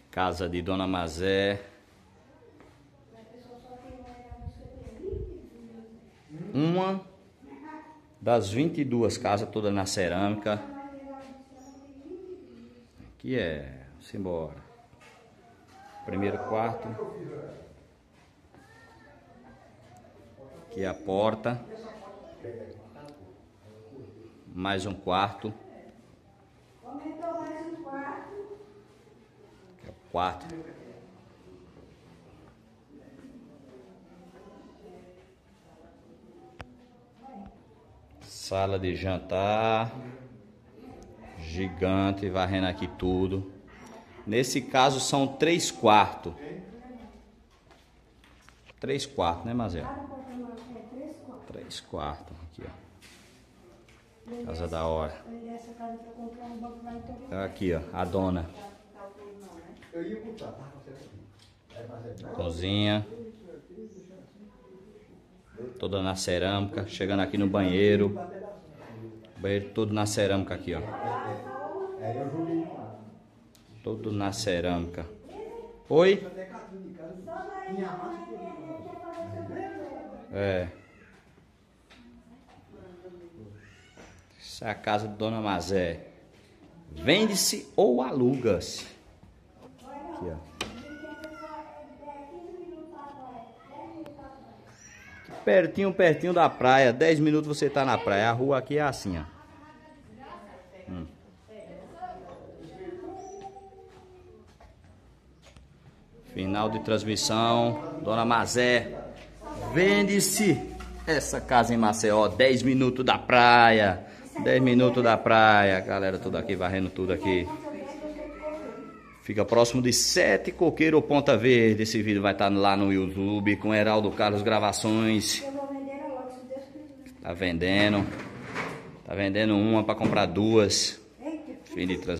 Casa de Dona Mazé. Uma das 22 casas, toda na cerâmica. Aqui é, simbora. Primeiro quarto. Aqui é a porta. Mais um quarto. Aqui é o quarto. Sala de jantar. Gigante, varrendo aqui tudo. Nesse caso são 3 quartos. 3 quartos, né, Mazé? 3 quartos aqui, ó. Casa da hora. Aqui, ó, a dona. Cozinha. Toda na cerâmica. Chegando aqui no banheiro. Banheiro todo na cerâmica aqui, ó. Todo na cerâmica. Oi? É. Essa é a casa de Dona Mazé. Vende-se ou aluga-se. Aqui, ó. Pertinho da praia. 10 minutos você tá na praia. A rua aqui é assim, ó. Final de transmissão. Dona Mazé. Vende-se essa casa em Maceió. 10 minutos da praia. 10 minutos da praia. Galera, tudo aqui, varrendo tudo aqui. Fica próximo de Sete Coqueiro ou Ponta Verde. Esse vídeo vai estar lá no YouTube com Heraldo Carlos Gravações. Tá vendendo. Tá vendendo uma para comprar duas. Fim de transmissão.